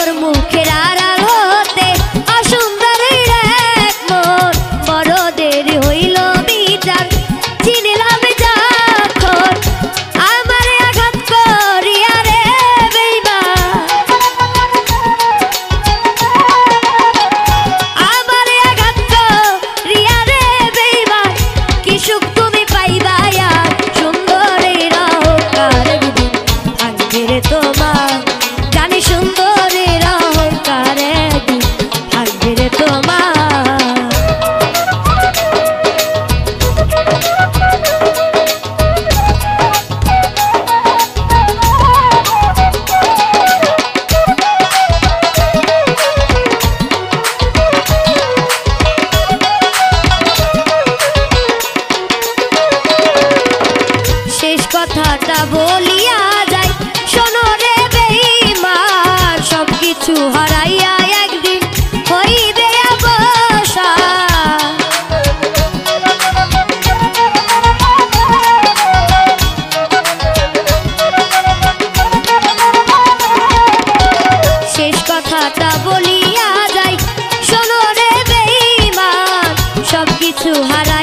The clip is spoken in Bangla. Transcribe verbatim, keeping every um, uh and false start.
তোর মুখের আড়াল হতে অসুন্দরীর এক মন বড় দেরি হইল বিচার চিনিলাম যখন আমারে আঘাত করিয়া রে বেঈমান আমারে আঘাত করিয়া রে বেঈমান কি সুখ তুমি পাইবা আর সুন্দরীর অহংকার একদিন ভাঙবে রে তোমার জানি সুন্দরীর অহংকার একদিন ভাঙবে রে তোমার শেষ কথাটা বলিয়া যাই শোনো রে বেঈমান সবকিছু হারাইয়া একদিন হইবে অবসান শেষ কথাটা বলিয়া যাই শোনো রে বেঈমান সবকিছু হারা